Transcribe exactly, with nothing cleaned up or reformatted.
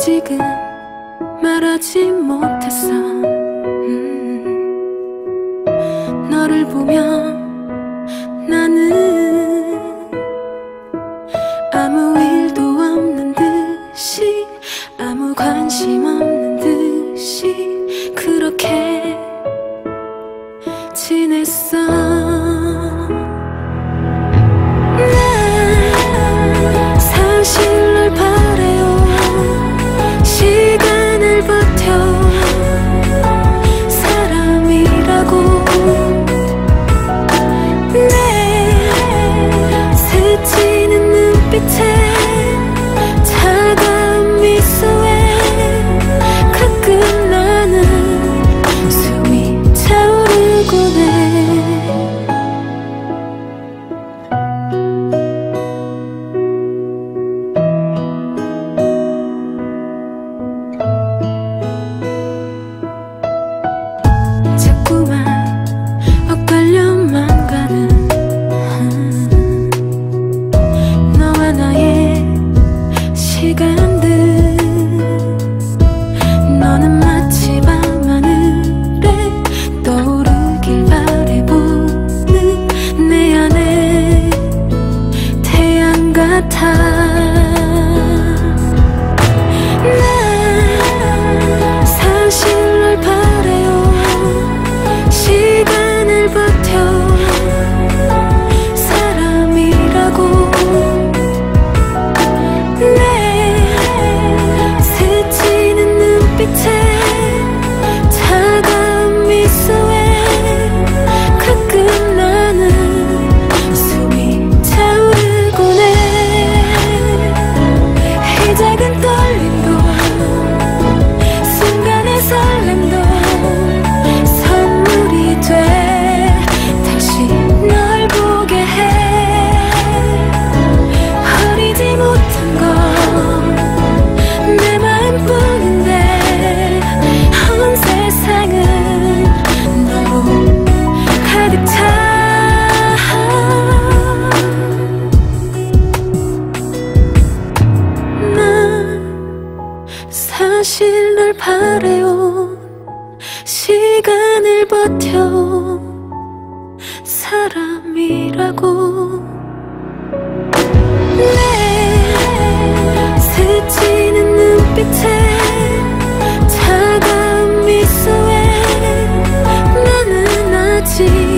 아직은 말하지 못했어. 음, 너를 보면 나는 아무 일도 없는 듯이, 아무 관심 없는 듯이 그렇게 지냈어. 난 사실 널 바래요. 시간을 버텨 사람이라고. 내 스치는 눈빛에 차가운 미소에 가끔 나는 숨이 차오르곤 해. 자꾸만 엇갈려만 가는 음, 너와 나의 시간들. 너는 마치 밤하늘에 떠오르길 바라보는 내 안에 태양 같아. 난 사실 널 바래요. 시간을 버텨 사람이라고. 내 스치는 눈빛에 차가운 미소에 가끔 나는 숨이 차오르곤 해. 이 작은 떨림도 순간의 설렘도 선물이 돼 다시 널 보게 해. 버리지 못한 건 내 마음뿐인데 온 세상은 너로 가득 차. 난 사실 널 바래요. 시간을 버텨 사람이라고. 내 스치는 눈빛에 차가운 미소에 나는 아직